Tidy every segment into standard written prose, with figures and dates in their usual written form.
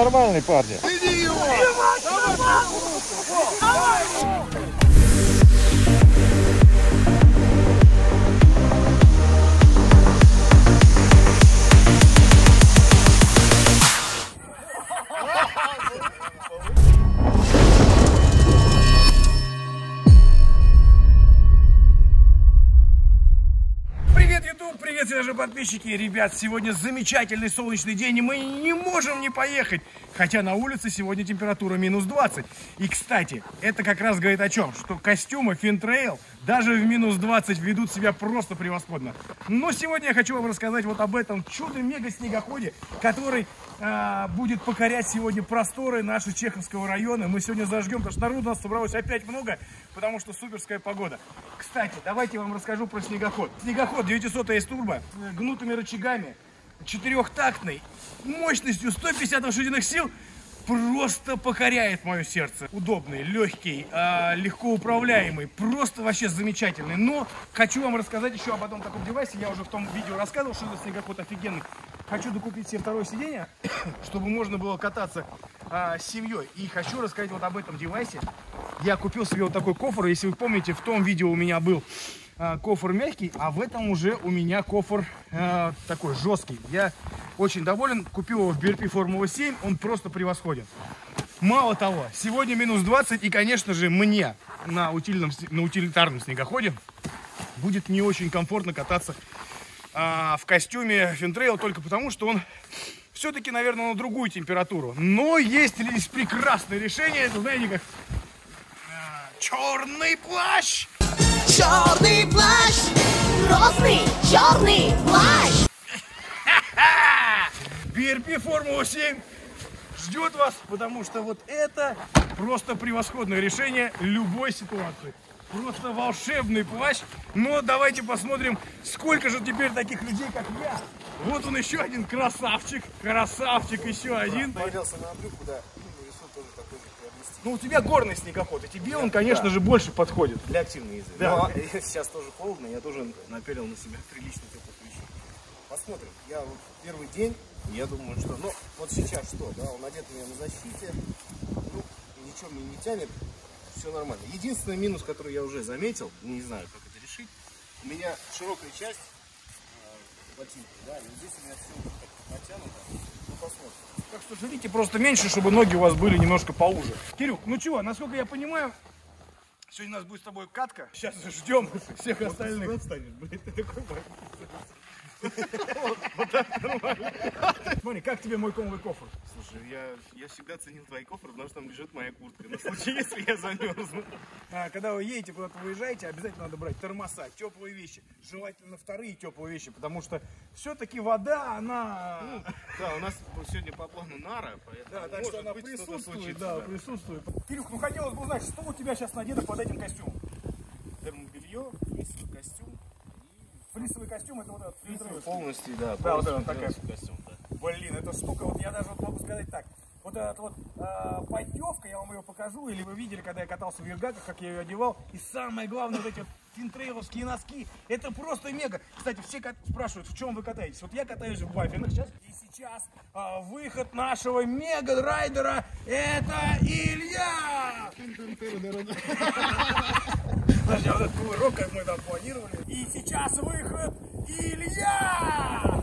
нормальный, парни. Иди его! Привет, YouTube! Привет, все же подписчики! Ребят, сегодня замечательный солнечный день, и мы не можем не поехать. Хотя на улице сегодня температура минус 20. И, кстати, это как раз говорит о чем? Что костюмы Финтрейл даже в минус 20 ведут себя просто превосходно. Но сегодня я хочу вам рассказать вот об этом чудо-мега-снегоходе, который будет покорять сегодня просторы нашего Чеховского района. Мы сегодня зажгем, потому что народу у нас собралось опять много, потому что суперская погода. Кстати, давайте я вам расскажу про снегоход. Снегоход 900 турбо, гнутыми рычагами, четырехтактный, мощностью 150 лошадиных сил, просто покоряет мое сердце. Удобный, легкий, легко управляемый, просто вообще замечательный. Но хочу вам рассказать еще об одном таком девайсе. Я уже в том видео рассказывал, что этот снегоход офигенный. Хочу докупить себе второе сиденье, чтобы можно было кататься с семьей. И хочу рассказать вот об этом девайсе. Я купил себе вот такой кофр. Если вы помните, в том видео у меня был кофр мягкий, а в этом уже у меня кофр такой жесткий. Я очень доволен. Купил его в BRP Формула 7. Он просто превосходен. Мало того, сегодня минус 20. И, конечно же, мне на утилитарном снегоходе будет не очень комфортно кататься в костюме Финтрейл, только потому, что он все-таки, наверное, на другую температуру. Но есть лишь прекрасное решение. Это, знаете, как черный плащ. Черный плащ, грозный черный плащ. BRP Формула 7 ждет вас, потому что вот это просто превосходное решение любой ситуации. Просто волшебный плащ. Но давайте посмотрим, сколько же теперь таких людей, как я. Вот он еще один красавчик. Красавчик еще один. Появился на брюху, да. Рисунок тоже такой же приобрести. Ну, у тебя горный снегоход, и тебе он, конечно же, больше подходит. Для активной езды. Да. Но сейчас тоже холодно, я тоже напялил на себя приличный теплых вещей. Посмотрим. Я вот первый день, я думаю, что... Ну, вот сейчас что, да, он одет у меня на защите. Ну, ничего мне не тянет. Все нормально. Единственный минус, который я уже заметил, не знаю, как это решить, у меня широкая часть ботинка, да, и здесь у меня все так натянуто. Ну, посмотрим. Так что жрите просто меньше, чтобы ноги у вас были немножко поуже. Кирюх, ну чего, насколько я понимаю, сегодня у нас будет с тобой катка. Сейчас ждем всех остальных. Блин, ты такой Вот так нормально. Смотри, как тебе мой комовый кофр? Слушай, я всегда ценил твои кофры, потому что там лежит моя куртка. На случай, если я замерзну. Когда вы едете, куда-то выезжаете, обязательно надо брать термоса, теплые вещи. Желательно вторые теплые вещи, потому что все-таки вода, она... Да, у нас сегодня по плану нара, поэтому Да, так что может она быть, что-то присутствует, случится, да, присутствует. Кирюх, ну хотелось бы узнать, что у тебя сейчас надето под этим костюмом? Термобелье, флисовый костюм. Флисовый костюм, это вот этот флисовый. Полностью, да, Да, вот полностью это такая. флисовый костюм, да. Блин, эта штука, вот я даже вот могу сказать так. Вот эта вот поддевка, я вам ее покажу, или вы видели, когда я катался в Ергаках, как я ее одевал. И самое главное, вот эти вот финтрейловские носки, это просто мега. Кстати, все спрашивают, в чем вы катаетесь. Вот я катаюсь в вафельных сейчас. И сейчас выход нашего мега-райдера, это Илья! Подожди, а вот этот кувырок, как мы там планировали. И сейчас выход Илья!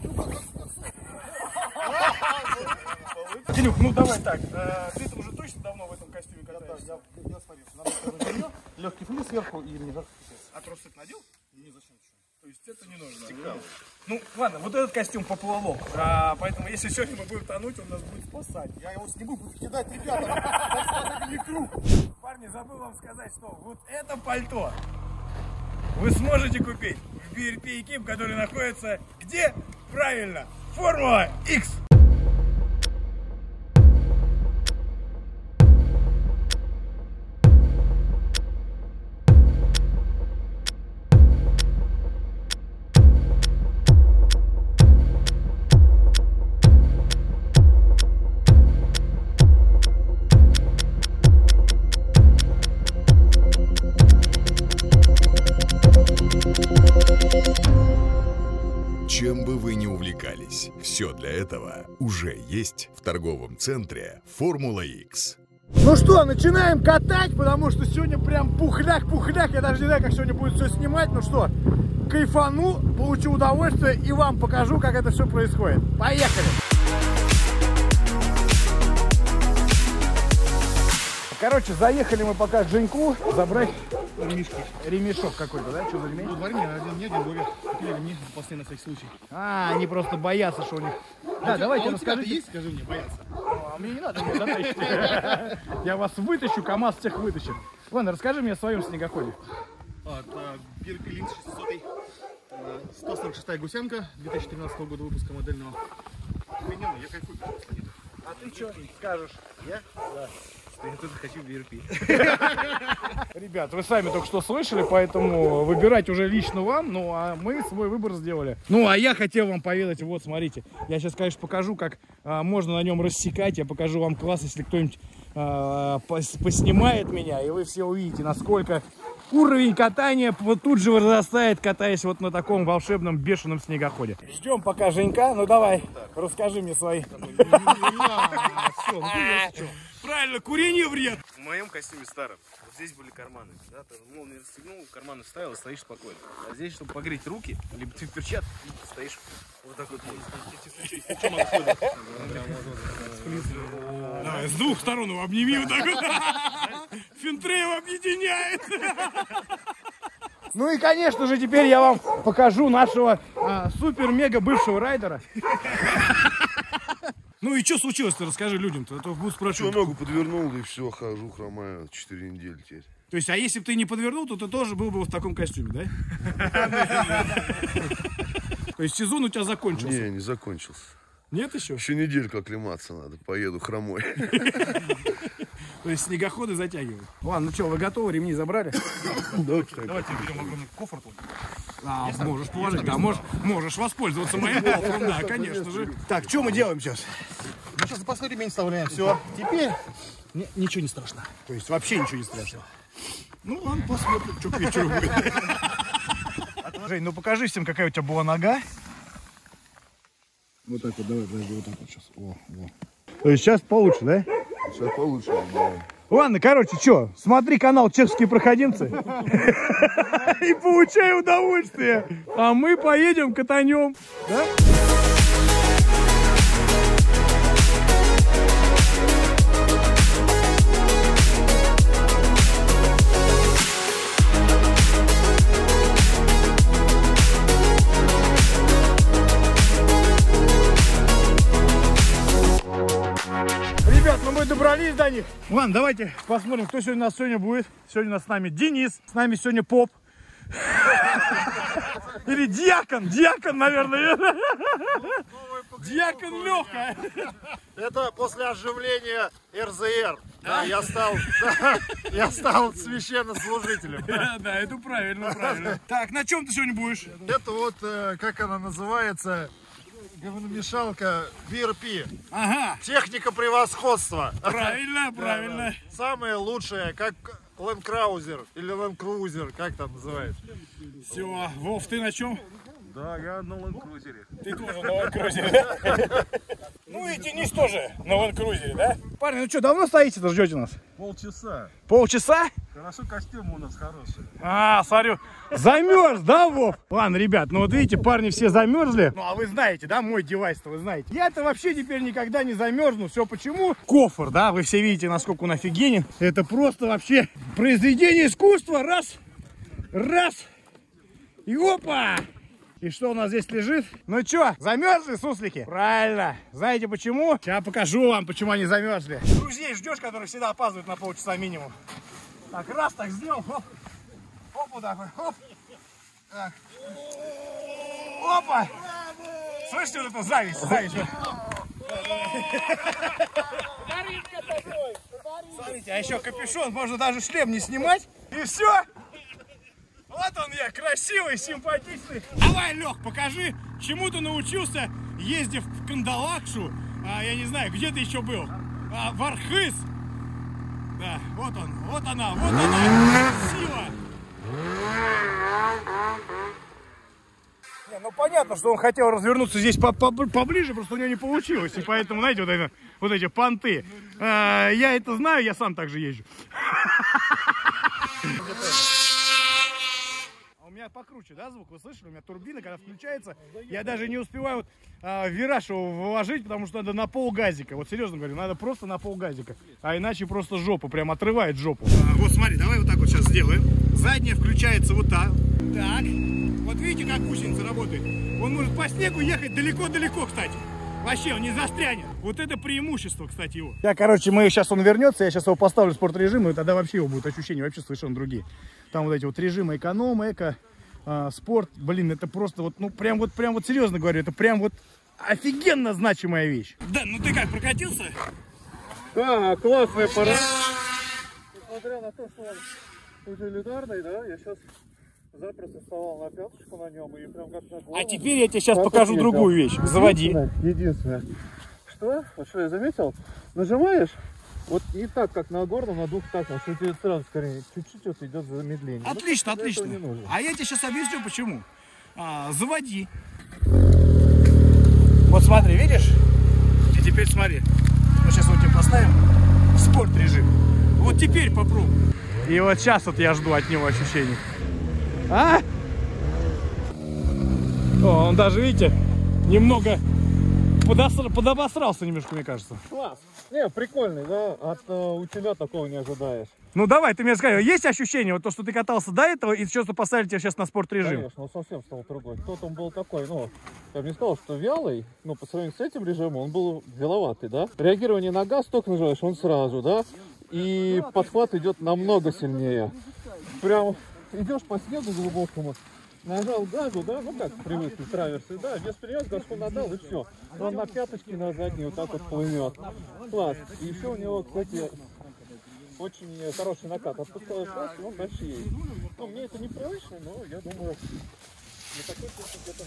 Кирюх, ну давай так, ты уже точно давно в этом костюме катаешься? Я смотрю, надо легкий флис сверху и не жарко. А трусик надел? Не, зачем ничего. То есть это не нужно. Ну ладно, вот этот костюм поплавок, поэтому если сегодня мы будем тонуть, он нас будет спасать. Я его сниму, буду кидать, ребята. Так сказать, не круг. Парни, забыл вам сказать, что вот это пальто вы сможете купить в BRP Экип, который находится где? Правильно, Формула X. Чем бы вы ни увлекались, все для этого уже есть в торговом центре «Формула X». Ну что, начинаем катать, потому что сегодня прям пухляк. Я даже не знаю, как сегодня будет все снимать. Ну что, кайфану, получу удовольствие и вам покажу, как это все происходит. Поехали! Короче, заехали мы пока к Женьку забрать ремешок какой-то, да? Что за ремень? Ну, два ремня, один мне, один Вове. Купили ремни запасные на всякий случай. А, они просто боятся, что у них... Да, давайте расскажите. есть, скажи мне, боятся? А мне не надо, мне затащите. Я вас вытащу, КамАЗ всех вытащит. Ладно, расскажи мне о своем снегоходе. BRP Lynx 600, 146-я гусянка, 2013 года выпуска модельного. Охрененно, я кайфую. А ты что скажешь? Я? Да. Я тоже хочу BRP. Ребят, вы сами только что слышали, поэтому выбирать уже лично вам. Ну, а мы свой выбор сделали. Ну, а я хотел вам поведать, вот, смотрите. Я сейчас, конечно, покажу, как можно на нем рассекать. Я покажу вам класс, если кто-нибудь поснимает меня, и вы все увидите, насколько уровень катания вот тут же возрастает, катаясь вот на таком волшебном бешеном снегоходе. Ждем пока Женька. Ну, давай, расскажи мне свои. Правильно, курение вред. В моем костюме старом вот здесь были карманы. Да, ты молнию расстегнул, карманы вставил и стоишь спокойно. А здесь, чтобы погреть руки, либо ты в перчатках, либо ты стоишь вот такой вот. Давай, с двух сторон его обними вот так вот. Финтрейл объединяет. Ну и, конечно же, теперь я вам покажу нашего супер-мега бывшего райдера. Ну и что случилось-то, расскажи людям-то, а то будут спрашивать. Ногу подвернул, и все, хожу, хромаю 4 недели теперь. То есть, а если бы ты не подвернул, то ты тоже был бы вот в таком костюме, да? То есть сезон у тебя закончился? Не закончился. Нет еще? Еще недельку оклематься надо, поеду хромой. То есть снегоходы затягивают. Ладно, ну что, вы готовы? Ремни забрали? Давайте берем огромный кофр тут. Можешь положить, да, можешь воспользоваться моим кофром, да, конечно же. Так, что мы делаем сейчас? Мы сейчас запасной ремень вставляем, все. Теперь ничего не страшно. То есть вообще ничего не страшно. Ну ладно, посмотрим, что к вечеру будет. Жень, ну покажи всем, какая у тебя была нога. Вот так вот, давай, подожди, вот так вот сейчас. О. То есть сейчас получше, да? Сейчас получше, да. Ладно, короче, что, смотри канал «Чешские проходимцы» и получай удовольствие. А мы поедем катанем, да? Ребят, ну мы добрались до них. Ладно, давайте посмотрим, кто сегодня у нас будет. Сегодня у нас с нами Денис, с нами сегодня Поп. Или Дьякон, наверное. Дьякон Леха. Это после оживления РЗР. Да, я стал священнослужителем. Да, это правильно. Так, на чем ты сегодня будешь? Это вот, как она называется, говномешалка BRP. Ага. Техника превосходства. Правильно. Самое лучшее, как Land Cruiser или Land Cruiser, как там называется. Все, Вов, ты на чем? Да, я на лэнд-крузере. Ты тоже на лэнд-крузере. Ну и Денис тоже на лэнд-крузере, да? Парни, ну что, давно стоите-то, ждете нас? Полчаса. Полчаса? Хорошо, костюм у нас хороший. Смотрю, замерз, да, Вов? Ладно, ребят, ну вот видите, парни все замерзли. Ну а вы знаете, да, мой девайс-то, вы знаете. Я-то вообще теперь никогда не замерзну. Все почему? Кофр, да, вы все видите, насколько он офигенен. Это просто вообще произведение искусства. Раз, и опа! И что у нас здесь лежит? Ну что, замерзли, суслики? Правильно. Знаете почему? Сейчас покажу вам, почему они замерзли. Друзей ждешь, которые всегда опаздывают на полчаса минимум. Так, раз, так сделал. Оп, вот так вот. Оп. Так. Опа. Слышите, вот это зависть. Смотрите, а еще капюшон, можно даже шлем не снимать. И все. Вот он я, красивый, симпатичный. Давай, Лех, покажи, чему ты научился, ездив в Кандалакшу. Я не знаю, где ты еще был? В Архыз. Да, вот она сила. Не, ну Ну, понятно, что он хотел развернуться здесь поближе, просто у него не получилось. И поэтому, знаете, вот эти понты. Я это знаю, я сам так же езжу. У меня покруче, да, звук? Вы слышали? У меня турбина, когда включается, я даже не успеваю вот, вираж его вложить, потому что надо на полгазика. Вот серьезно говорю, надо просто на полгазика. А иначе просто жопу, прям отрывает жопу. Вот смотри, давай вот так вот сейчас сделаем. Задняя включается вот так. Так. Вот видите, как гусеница работает? Он может по снегу ехать далеко-далеко, кстати. Вообще, он не застрянет. Вот это преимущество, кстати, его. Сейчас он вернется, я сейчас его поставлю в спорт-режим, и тогда вообще его будут ощущения вообще совершенно другие. Там вот эти вот режимы эконом, эко, спорт. Блин, это просто вот, ну, прям вот серьезно говорю, это прям вот офигенно значимая вещь. Да, ну ты как, прокатился? Да, классный аппарат. Несмотря на то, что он утилитарный, да, я сейчас запросто вставал на пяточку на нем и прям как на голову. А теперь я тебе сейчас покажу другую вещь. Заводи. Единственное. Что? Вот что я заметил? Нажимаешь, вот не так, как на горном, на двухтактном, что тебе сразу скорее чуть-чуть вот идет замедление. Отлично, отлично. А я тебе сейчас объясню, почему. Заводи. Вот смотри, видишь? И теперь смотри. Мы сейчас вот тебе поставим в спорт режим. Вот теперь попробуй. И вот сейчас вот я жду от него ощущений. А? О, он даже, видите, немного подобосрался немножко, мне кажется. Класс. Не, прикольный, да? От утиля такого не ожидаешь. Ну давай, ты мне скажи, есть ощущение, вот то, что ты катался до этого, и что поставили тебя сейчас на спорт-режим? Конечно, он совсем стал другой. Тот он был такой, ну, я бы не сказал, что вялый, но по сравнению с этим режимом он был вяловатый, да? Реагирование на газ только нажимаешь, он сразу, да? И подхват идет намного сильнее. Прям идешь по снегу глубокому, нажал газу, да, ну как привыкли траверсы, да, без переезд газку надал и все. Он на пяточке, на задней вот так вот плывет. Класс. И еще у него, кстати, очень хороший накат. Отпускаешь газ, и он дальше едет. Ну, мне это непривычно, но я думаю, на такой точно где-то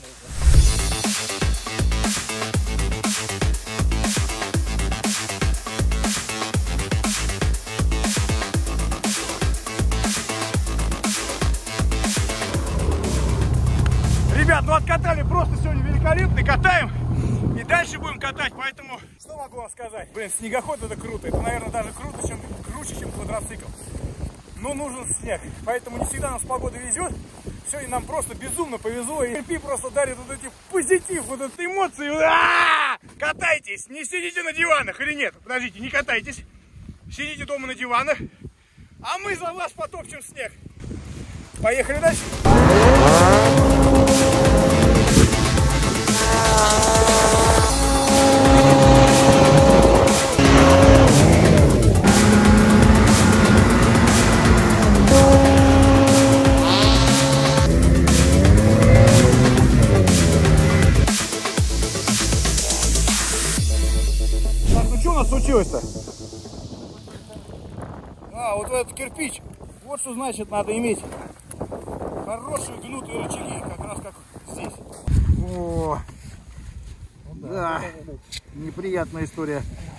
Ребят, ну откатали просто сегодня великолепно, катаем и дальше будем катать, поэтому что могу вам сказать? Блин, снегоход это круто, это, наверное, даже круче, чем квадроцикл. Но нужен снег, поэтому не всегда нас погода везет. Сегодня нам просто безумно повезло, и RP просто дарит вот эти позитив, вот эти эмоции. Катайтесь, не сидите на диванах или нет? Подождите, не катайтесь, сидите дома на диванах, а мы за вас потопчем снег. Поехали дальше. Так, ну что у нас случилось-то? Вот этот кирпич. Вот что значит надо иметь хорошие гнутые рычаги, как раз как здесь. О, да, неприятная история.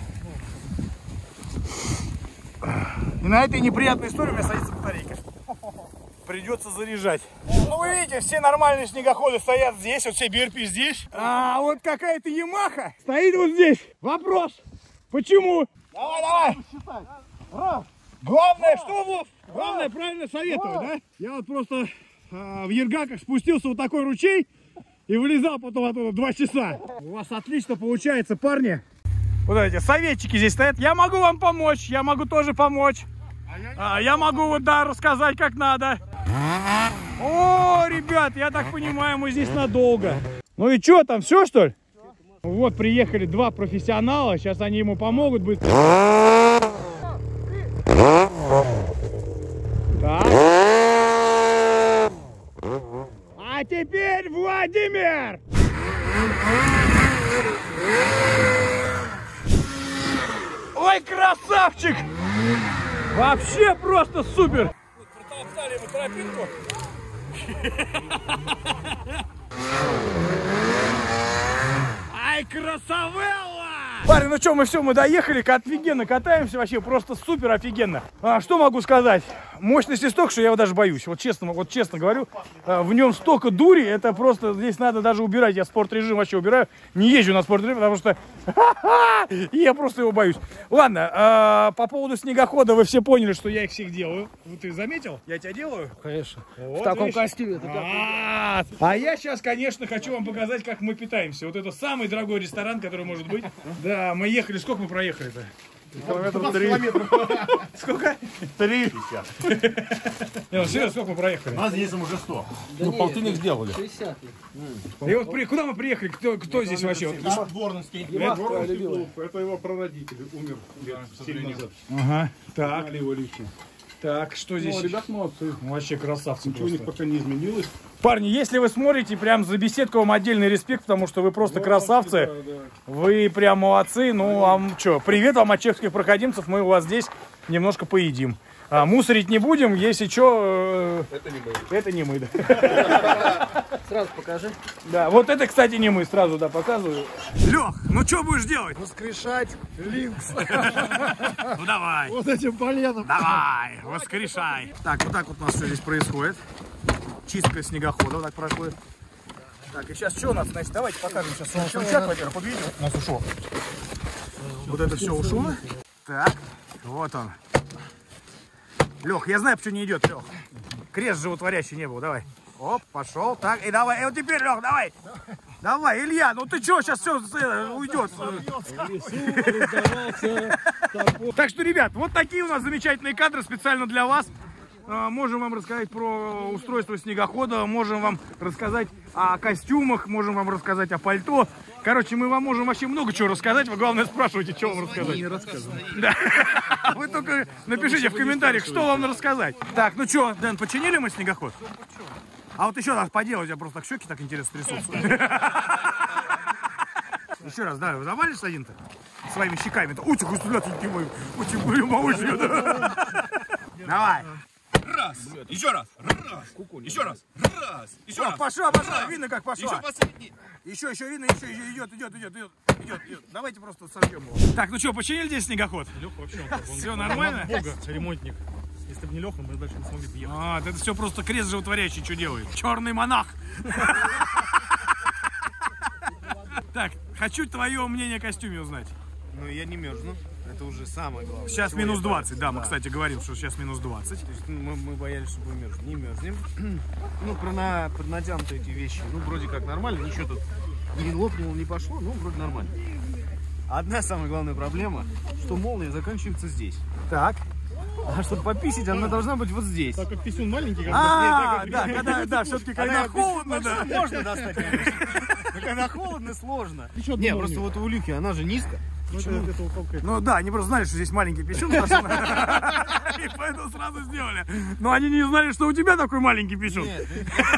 И на этой неприятной истории у меня садится батарейка. Придется заряжать. Ну вы видите, все нормальные снегоходы стоят здесь, вот все BRP здесь. А вот какая-то Ямаха стоит вот здесь. Вопрос, почему? Давай. Главное, что, Вов? Главное правильно советовать, да? Я вот просто в Ергаках спустился вот такой ручей и вылезал потом оттуда 2 часа. У вас отлично получается, парни. Вот эти советчики здесь стоят. Я могу вам помочь, я могу тоже помочь. Я могу вот, да, рассказать, как надо. О, ребят, я так понимаю, мы здесь надолго. Ну и что, там все, что ли? Вот приехали 2 профессионала, сейчас они ему помогут быстро. Так. А теперь Владимир! Ой, красавчик! Вообще просто супер! Протолкали мы тропинку. Ай, красавелла! Парень, ну что, мы доехали, офигенно катаемся, вообще просто супер офигенно. Что могу сказать? мощности столько, что я его даже боюсь. Вот честно говорю, в нем столько дури, это просто здесь надо даже убирать. Я спортрежим вообще убираю, не езжу на спортрежим, потому что я просто его боюсь. Ладно, по поводу снегохода вы все поняли, что я их всех делаю. Ты заметил? Я тебя делаю? Конечно. Вот, В таком видишь? костюме. А я сейчас, конечно, хочу вам показать, как мы питаемся. Вот это самый дорогой ресторан, который может быть. Да, мы ехали, сколько мы проехали-то? Километров 3. Сколько? 3. Не, ну серьезно, сколько мы проехали? У нас ездим уже 100. Ну, полтинник сделали. 60. И вот куда мы приехали? Кто здесь вообще? Вот, Дворновский. Это его прародитель умер лет 7 назад. ага, так, Знали его лично. так, что здесь? Ребят молодцы. Ну, вообще красавцы Ничего у них просто. пока не изменилось. Парни, если вы смотрите, прям за беседку вам отдельный респект, потому что вы просто красавцы. Вы прям молодцы. Ну, а что, привет вам от чешских проходимцев. Мы у вас здесь немножко поедим. Мусорить не будем, если что... Это не мы. Да. Сразу покажи. Да, вот это, кстати, не мы. Сразу, да, показываю. Лех, ну что будешь делать? Воскрешать линкс. Ну давай. Вот этим поленом. Давай, воскрешай. Так, вот так вот у нас все здесь происходит. Чистка снегохода вот так происходит. Так, и сейчас что у нас? Значит, давайте покажем сейчас солнечный во-первых. Вот видите, у нас ушел. Вот это все ушло. Так, вот он. Лех, я знаю, почему не идет, Лех. Крест животворящий не был, давай. Оп, пошел, так, и давай, и вот теперь, Лех, давай. Давай, Илья, ну ты что, сейчас все уйдет. Так что, ребят, вот такие у нас замечательные кадры специально для вас. Можем вам рассказать про устройство снегохода, можем вам рассказать о костюмах, можем вам рассказать о пальто. Короче, мы вам можем вообще много чего рассказать. Вы, главное, спрашивайте, что вам рассказать. Не рассказывай. Да. Вы только напишите в комментариях, что вам рассказать. Так, ну что, Дэн, починили мы снегоход? А вот еще раз поделать, я просто так щеки так интересно трясутся. Еще раз, давай, завалишь один-то своими щеками-то. Утих, ты мой, утих, малыш. Давай. Раз, еще раз, раз, еще раз, раз, еще раз. Пошла, видно, как пошла. Еще последний. Еще видно, еще идет. Давайте просто сожгем его. Так, ну что, починили здесь снегоход? Леха вообще, Все нормально? Бога, ремонтник. Если бы не Леха, мы дальше не смогли бы ехать. Это все просто крест животворящий, что делает? Черный монах. Так, хочу твое мнение о костюме узнать. Ну, я не мерзну. Это уже самое главное. Сейчас минус 20, да, мы, кстати, говорим, что сейчас минус 20. То есть мы боялись, что мы мерзнем. Не мерзнем. Ну, поднатянуты эти вещи. Ну, вроде как нормально. Ничего тут не лопнуло, не пошло. Ну, вроде нормально. Одна самая главная проблема, что молния заканчивается здесь. Так. А чтобы пописить, она должна быть вот здесь. Так как писюн маленький, Да, все-таки когда холодно, да. Можно достать, конечно. Но когда холодно, сложно. Не, просто вот у Илюхи, она же низко. Ну да, они просто знали, что здесь маленький писюн, и поэтому сразу сделали. Но они не знали, что у тебя такой маленький писюн. Нет,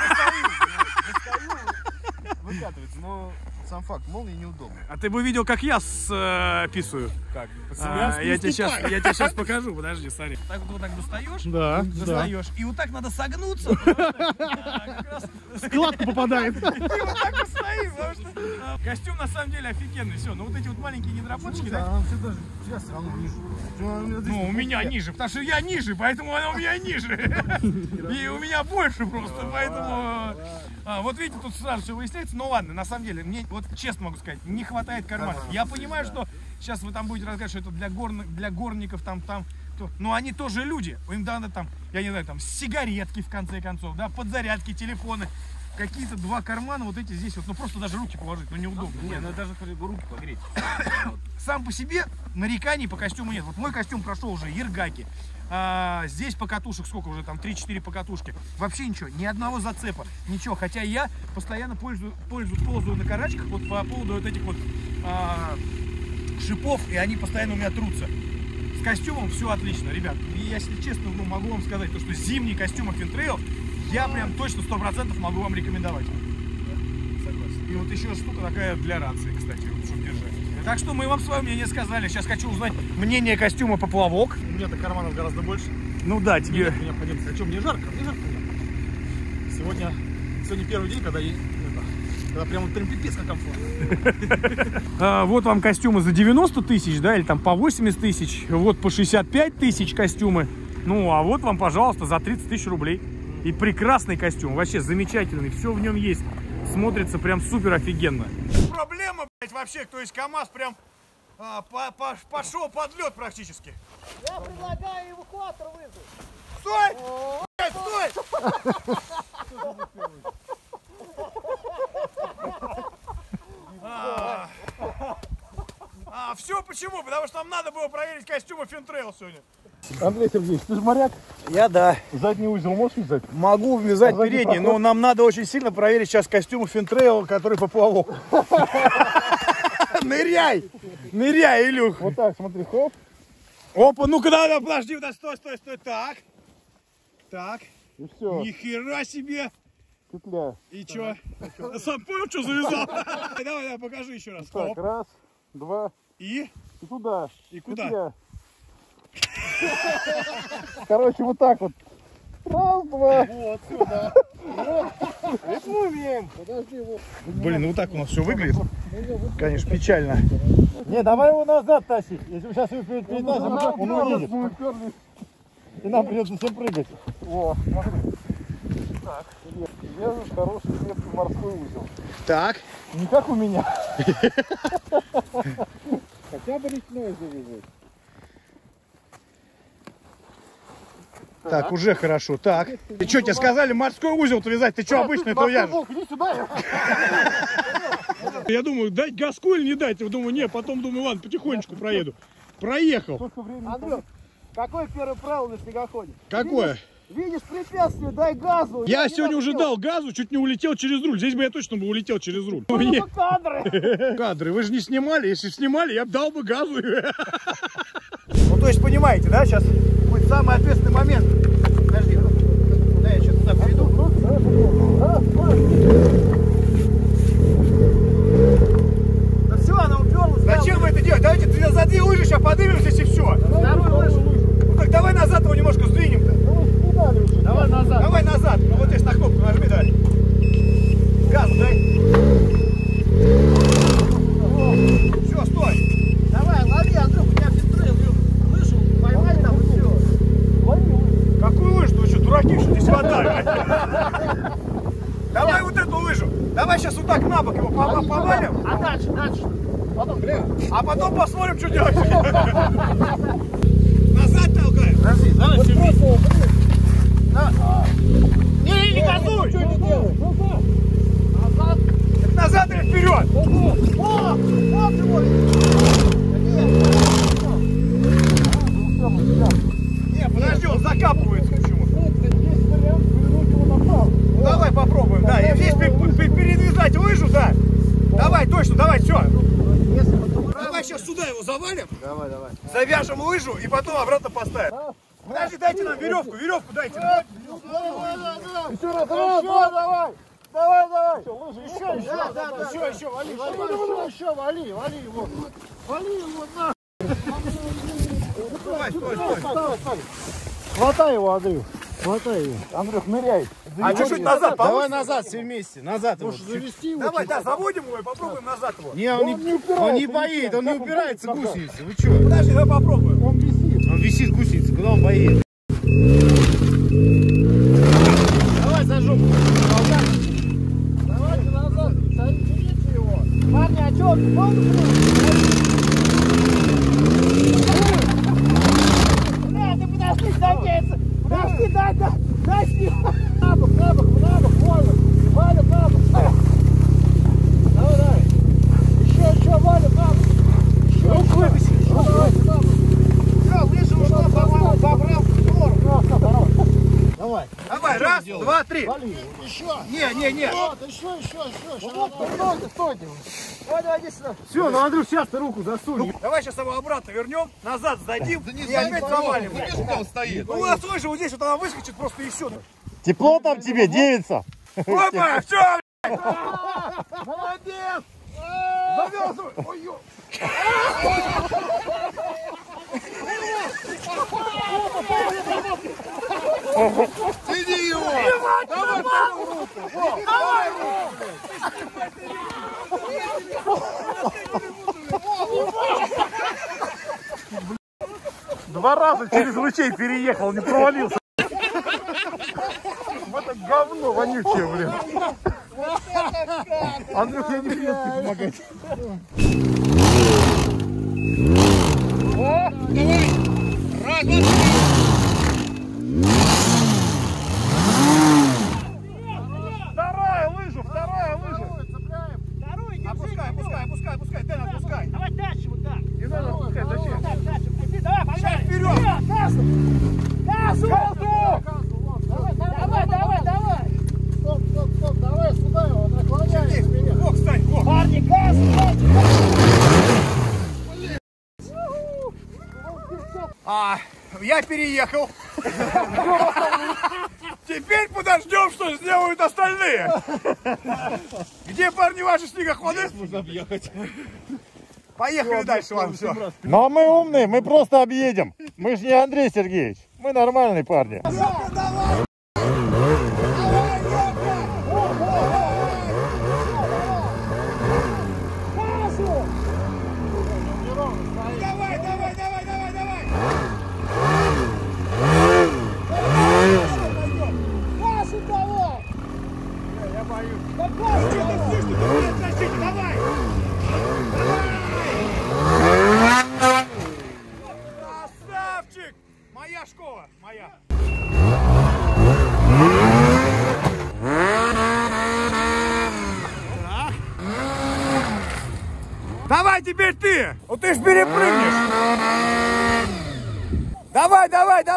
выкатывается, но сам факт, молния неудобно. А ты бы видел, как я писаю. Как? Я тебе сейчас покажу, подожди, смотри. Так вот так достаешь, достаешь, и вот так надо согнуться. Складку попадает. И вот так вот стоит, потому что костюм на самом деле офигенный. Все, ну вот эти вот маленькие недоработочки, да? Она все даже сейчас равно ниже. Ну, у меня ниже, потому что я ниже, поэтому она у меня ниже. И у меня больше просто, поэтому... Вот видите, тут сразу все выясняется. Ну ладно, на самом деле, мне, вот честно могу сказать, не хватает карманов. Я понимаю, что сейчас вы там будете рассказывать, что это для горников, но они тоже люди. Им надо там, я не знаю, там сигаретки в конце концов, да, подзарядки, телефоны. Какие-то два кармана вот эти здесь вот, ну просто даже руки положить, ну неудобно. Не, ну даже руки погреть. Сам по себе нареканий по костюму нет. Вот мой костюм прошел уже Ергаки. Здесь покатушек сколько уже, там 3-4 покатушки. Вообще ничего, ни одного зацепа, ничего. Хотя я постоянно ползаю на карачках вот по поводу вот этих вот шипов, и они постоянно у меня трутся. С костюмом все отлично, ребят. И если честно, могу вам сказать, что зимний костюм Afinttrail я прям точно 100% могу вам рекомендовать. Согласен. И вот еще штука такая для рации, кстати, вот, чтобы держать. Так что мы вам свое мнение сказали. Сейчас хочу узнать мнение костюма поплавок. У меня-то карманов гораздо больше. Ну да, тебе... Мне необходимо. А что, мне жарко? Мне жарко. Сегодня первый день, когда прям пипец как комфортно. Вот вам костюмы за 90 тысяч, да, или там по 80 тысяч. Вот по 65 тысяч костюмы. Ну, а вот вам, пожалуйста, за 30 тысяч рублей. И прекрасный костюм, вообще замечательный, все в нем есть. Смотрится прям супер офигенно. Проблема, блядь, вообще, то есть КамАЗ прям пошел под лед практически. Я предлагаю эвакуатор вызвать. Стой! Блядь, стой! Все почему? Потому что нам надо было проверить костюмы Финтрейл сегодня. Андрей Сергеевич, ты же моряк. Я да. Задний узел можешь вязать? Могу ввязать передний, но нам надо очень сильно проверить сейчас костюмы Финтрейл, который поплавок. Ныряй! Ныряй, Илюх! Вот так, смотри, хоп. Опа, ну-ка, давай, подожди, стой. Так. Так. И все. Нихера себе! Петля. И чё? Сам понял, что завязал? Давай, покажи еще раз. Так, Оп. раз, два. И туда. И куда? Петля. Короче, вот так вот. Раз, два. вот сюда. Это мы умеем. Подожди, вот. Блин, ну вот так у нас все выглядит. Конечно, печально. Не, давай его назад тащить. Если мы сейчас его перетащим, он уедет. И нам придется всем прыгать. О, смотри. Так. Вяжешь хороший крепкий морской узел. Так. Не как у меня. Хотя бы речной завязать. Так, уже хорошо. Так. Ты что, тебе сказали морской узел-то вязать? Ты что обычно это вяжешь? Иди сюда. Я думаю, дать газку или не дать? Я думаю, не, потом думаю, ладно, потихонечку проеду. Проехал. Андрюх, какое первое правило на снегоходе? Какое? Видишь препятствие, дай газу. Я сегодня уже дал газу, чуть не улетел через руль. Здесь бы я точно бы улетел через руль. Кадры. Кадры, вы же не снимали. Если снимали, я бы дал бы газу. Ну, то есть, понимаете, да, сейчас будет самый ответственный момент. Подожди, куда я сейчас туда приведу? Да все, она уперлась. Зачем вы это делаете? Давайте за две лыжи сейчас поднимемся и все. Ну так давай назад его немножко сдвинем-то. Давай назад. Давай назад. Ну вот здесь на кнопку нажми, да. Газ дай. Все, стой. Давай, лови, Андрюх, у тебя Финтрейл, лыжу поймай там и все. Какую лыжу? Вы что, дураки, что здесь вода? Давай вот эту лыжу. Давай сейчас вот так на бок его повалим. А дальше? Потом, А потом посмотрим, что делать. Назад толкаем. подожди, давай все Не газуй! Что не делаешь? Назад. Назад или вперед? О, вот его. Не, подожди, он закапывается почему-то. Ну, давай попробуем, да. И здесь передвигать лыжу, да. Давай, точно, давай, все. Давай сейчас сюда его завалим. Давай. Завяжем лыжу и потом обратно поставим. Подожди, дайте нам веревку дайте нам. Еще раз, давай. Давай. Еще, вали его. Вали его на. Стой. Хватай его, Андрюх. Хватай его. Андрюх, ныряй. А чуть-чуть назад, Давай назад все вместе. Назад его. Завести его. Давай, да, заводим его и попробуем назад его. Не, он не поедет, он не упирается гусеницы. Вы что? Подожди, давай попробуем. Он висит. Он висит гусеница, куда он поедет? Давай за жопу. Давайте назад. Соедините его. Парни, а что? Бля, ты подожди, надеется. Подожди, дай с ним. На бок, валим на бок. Давай. Еще, валим на бок. Руку вытащи. Все, лыжи ушла, побрал створ. Давай, раз, два, три. Еще. Не. Вот, еще. Стойте. Давай, иди сюда. Все, ну Андрюх, сейчас ты руку засунь. Давай сейчас его обратно вернем, назад сдадим и опять завалим. Он стоит. Ну у нас лыжа вот здесь, вот она выскочит просто и все. Тепло там тебе, девица. Опа, все, Молодец. завязывай. Ой, ё. Иди его! Давай, 2 раза через ручей переехал, не провалился. В это говно вонючее, блин. Андрюх, я не приеду тебе помогать. О, давай! Раз, два, три! Вторая лыжа! Опускай, Дэн, опускай. Давай дальше вот так. Не надо опускать, зачем? Так, дальше. Давай, погнали. Сейчас вперед! Газу! Давай. Стоп, давай сюда его, наклоняй. Бог, встань, бог! Парни, газ! Я переехал. Теперь подождем, что сделают остальные. Где, парни, ваши снегоходы? Можно объехать. Поехали дальше, вам все. Но мы умные, мы просто объедем. Мы же не Андрей Сергеевич. Мы нормальные парни. Красавчик! Моя школа, моя. Так. Давай теперь ты! Вот ты ж перепрыгнешь! Давай!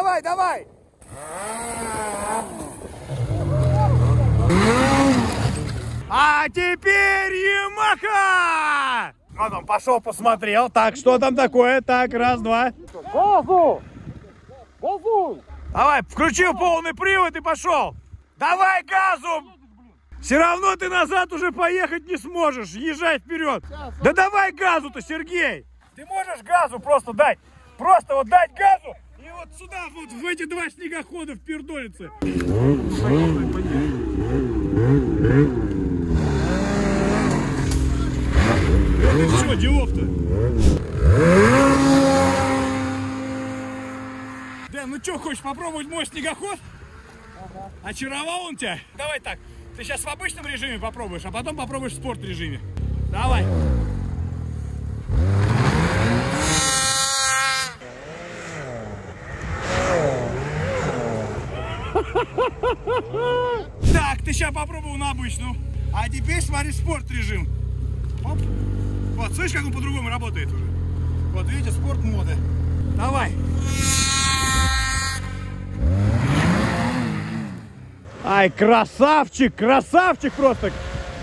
А теперь Ямаха! Вот он пошел, посмотрел. Так, что там такое? Так, раз, два. Газу! Газуй! Давай, включил полный привод и пошел. Давай газу! Все равно ты назад уже поехать не сможешь. Езжай вперед. Да давай газу-то, Сергей. Ты можешь газу просто дать. Просто вот дать газу. И вот сюда, вот в эти 2 снегохода впердолиться. Это все, делов-то. Дэн, ну что, хочешь попробовать мой снегоход? Очаровал он тебя? Давай так, ты сейчас в обычном режиме попробуешь, а потом попробуешь в спорт-режиме. Давай. Так, ты сейчас попробовал на обычную. А теперь смотри спорт-режим. Оп. Вот, слышишь, как он по-другому работает уже? Вот, видите, спорт-моды. Давай. Ай, красавчик, красавчик просто.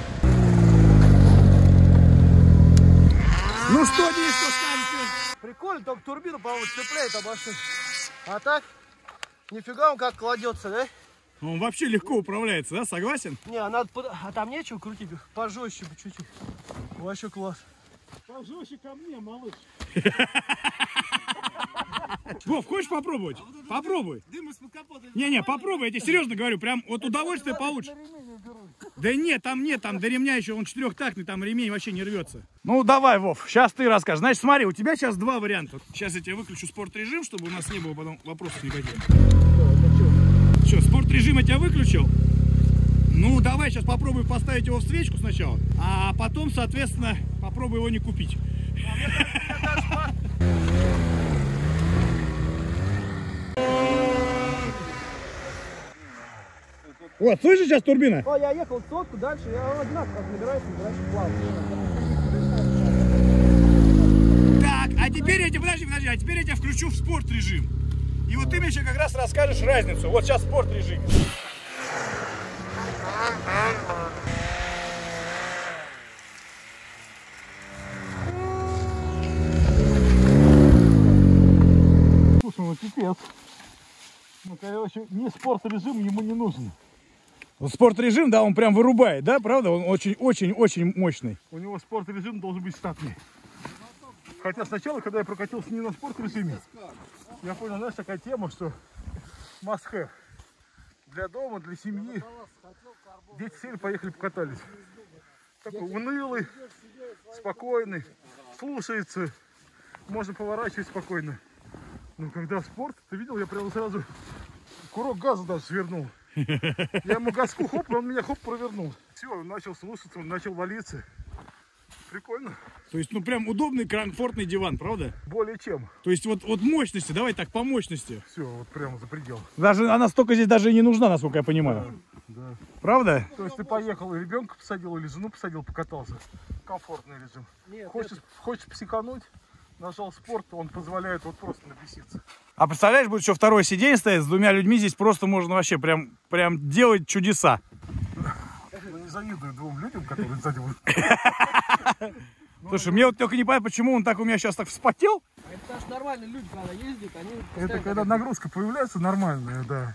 Ну что, Денис, что скажете? Прикольно, только турбину, по-моему, цепляет обошли. А так, нифига он как кладется, да? Он вообще легко управляется, да? Согласен? Не, а надо, а там нечего крутить, пожестче бы чуть-чуть. Вообще класс. Пожестче ко мне, малыш. Вов, хочешь попробовать? Попробуй. Не, попробуй, я тебе серьезно говорю, прям вот удовольствие получишь. Да нет, там до ремня еще, он 4-тактный, там ремень вообще не рвется. Ну давай, Вов, сейчас ты расскажешь. Значит, смотри, у тебя сейчас 2 варианта. Сейчас я тебе выключу спорт-режим, чтобы у нас не было потом вопросов никаких. Все, спорт-режим я тебя выключил. Ну, давай сейчас попробуй поставить его в свечку сначала, а потом, соответственно, попробуй его не купить. Вот, слышишь сейчас турбина? О, я ехал сотку, дальше я одинаково набираюсь, плавно. Так, а теперь я тебя, подожди, а теперь я тебя включу в спорт-режим. И вот ты мне еще как раз расскажешь разницу. Вот сейчас спорт-режим. Слушай, ну пипец. Ну, короче, не спорт-режим ему не нужен. Вот спорт-режим, да, он прям вырубает, да, правда? Он очень-очень-очень мощный. У него спорт-режим должен быть штатный. Хотя сначала, когда я прокатился не на спорт-режиме, я понял, знаешь, такая тема, что must have. Для дома, для семьи. Дети сели, поехали, покатались. Такой унылый, спокойный, слушается, можно поворачивать спокойно. Но когда спорт, ты видел, я прямо сразу курок газа даже свернул. Я ему газку хоп, он меня хоп провернул. Все, он начал слушаться, он начал валиться. Прикольно. То есть, ну прям удобный, комфортный диван, правда? Более чем. То есть вот мощности, давай так, по мощности. Все, вот прямо за предел. Даже она столько здесь даже и не нужна, насколько я понимаю. Да. Правда? То есть ты поехал, и ребенка посадил, или жену посадил, покатался. Комфортный режим. Нет, хочешь психануть, нажал спорт, он позволяет вот просто набеситься. А представляешь, будет еще второе сиденье стоять с двумя людьми, здесь просто можно вообще прям делать чудеса. Я не завидую двум людям, которые сзади будут. Слушай, мне вот только не понятно, почему он так у меня сейчас так вспотел. Это потому что нормальные люди, когда ездят, они... Это когда нагрузка появляется нормальная, да.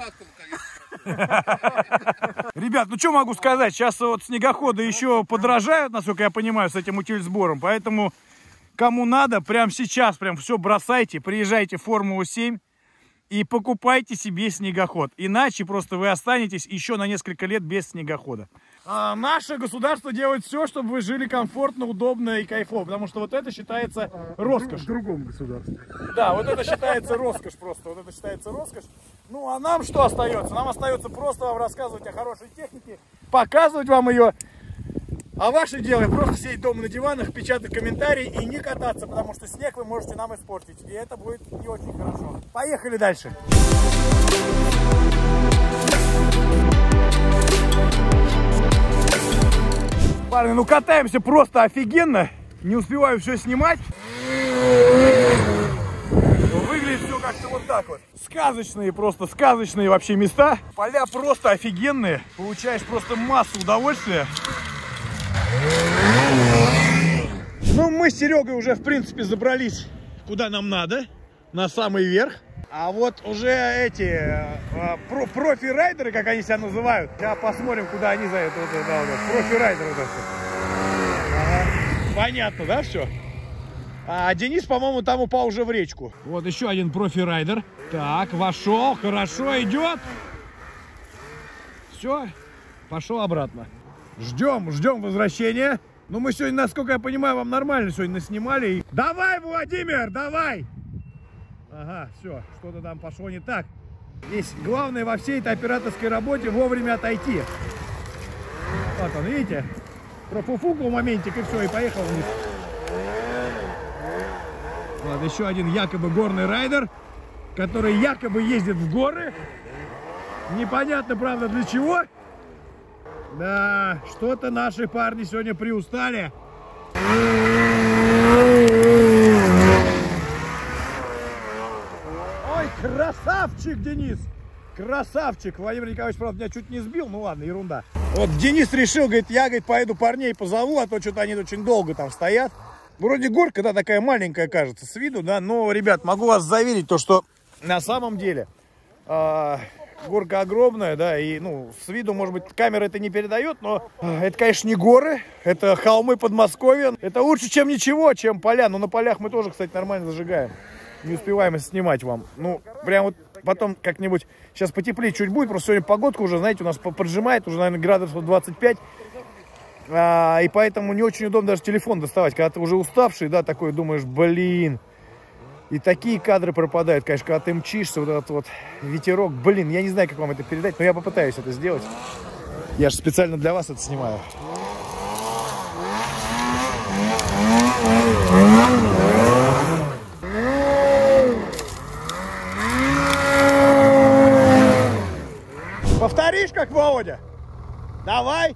Ребят, ну что могу сказать, сейчас вот снегоходы еще подорожают, насколько я понимаю, с этим утильсбором, поэтому кому надо, прямо сейчас прям все бросайте, приезжайте в Формулу-7 и покупайте себе снегоход, иначе просто вы останетесь еще на несколько лет без снегохода. Наше государство делает все, чтобы вы жили комфортно, удобно и кайфово, потому что вот это считается роскошь. В другом государстве. Да, вот это считается роскошь просто, вот это считается роскошь. Ну а нам что остается? Нам остается просто вам рассказывать о хорошей технике, показывать вам ее. А ваше дело просто сидеть дома на диванах, печатать комментарии и не кататься, потому что снег вы можете нам испортить, и это будет не очень хорошо. Поехали дальше. Парни, ну катаемся просто офигенно. Не успеваю все снимать. Выглядит все как-то вот так вот. Сказочные, просто сказочные вообще места. Поля просто офигенные. Получаешь просто массу удовольствия. Ну, мы с Серегой уже, в принципе, забрались куда нам надо. На самый верх. А вот уже эти профи-райдеры, как они себя называют. Сейчас посмотрим, куда они за это. Профи-райдеры. Ага. Понятно, да, все? А Денис, по-моему, там упал уже в речку. Вот еще один профи-райдер. Так, вошел, хорошо идет. Все, пошел обратно. Ждем возвращения. Ну, мы сегодня, насколько я понимаю, вам нормально сегодня наснимали. Давай, Владимир, давай! Ага, все, что-то там пошло не так. Здесь главное во всей этой операторской работе вовремя отойти. Вот он, видите? Профуфукал моментик и все, и поехал вниз. Вот еще один якобы горный райдер, который якобы ездит в горы. Непонятно, правда, для чего. Да, что-то наши парни сегодня приустали. Ой, красавчик, Денис! Красавчик! Владимир Николаевич, правда, меня чуть не сбил, ну ладно, ерунда. Вот Денис решил, говорит, я, говорит, поеду парней позову, а то что-то они очень долго там стоят. Вроде горка, да, такая маленькая кажется с виду, да, но, ребят, могу вас заверить, то, что на самом деле горка огромная, да, и, ну, с виду, может быть, камера это не передает, но это, конечно, не горы, это холмы Подмосковья. Это лучше, чем ничего, чем поля. Но на полях мы тоже, кстати, нормально зажигаем. Не успеваем снимать вам. Ну, прям вот потом как-нибудь, сейчас потеплее чуть будет, просто сегодня погодка уже, знаете, у нас поджимает, уже, наверное, градусов 25. И поэтому не очень удобно даже телефон доставать, когда ты уже уставший, да, такой думаешь, блин. И такие кадры пропадают, конечно, когда ты мчишься, вот этот вот ветерок. Блин, я не знаю, как вам это передать, но я попытаюсь это сделать. Я же специально для вас это снимаю. Повторишь, как Володя? Давай!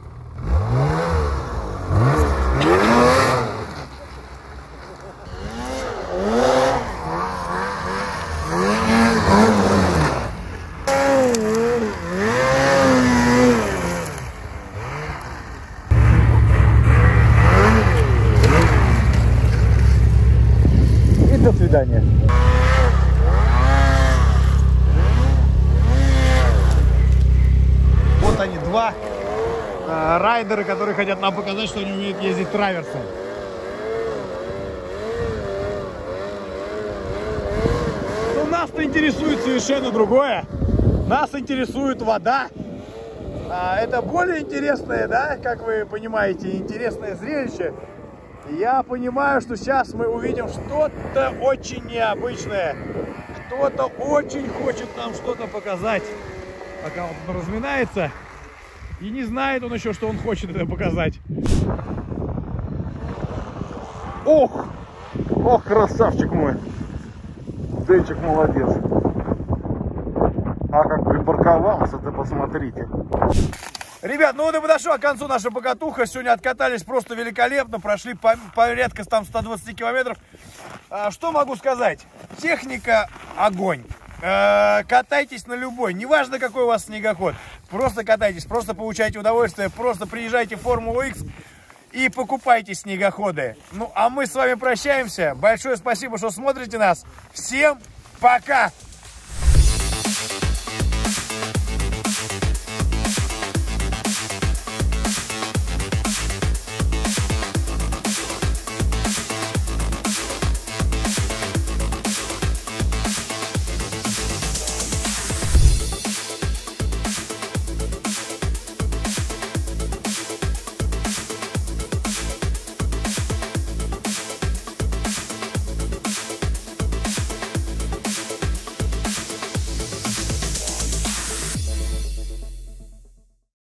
И до свидания. Вот они, два райдера, которые хотят нам показать, что они умеют ездить траверсом. Но нас-то интересует совершенно другое. Нас интересует вода. Это более интересное, да, как вы понимаете, интересное зрелище. Я понимаю, что сейчас мы увидим что-то очень необычное. Кто-то очень хочет нам что-то показать. Пока он разминается. И не знает он еще, что он хочет это показать. Ох! Ох, красавчик мой! Денчик молодец. А как припарковался, ты посмотрите. Ребят, ну вот и подошла к концу наша покатуха. Сегодня откатались просто великолепно. Прошли порядка там 120 километров. Что могу сказать? Техника огонь. Катайтесь на любой. Неважно, какой у вас снегоход. Просто катайтесь, просто получайте удовольствие. Просто приезжайте в Формулу X и покупайте снегоходы. Ну, а мы с вами прощаемся. Большое спасибо, что смотрите нас. Всем пока!